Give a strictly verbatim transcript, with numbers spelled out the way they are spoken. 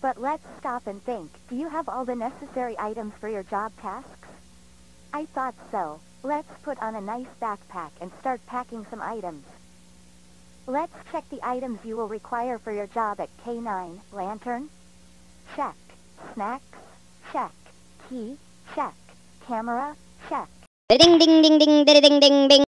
But let's stop and think. Do you have all the necessary items for your job tasks? I thought so. Let's put on a nice backpack and start packing some items. Let's check the items you will require for your job at K nine. Lantern? Check. Snacks? Check. Key? Check. Camera? Check. Ding ding ding ding ding ding ding.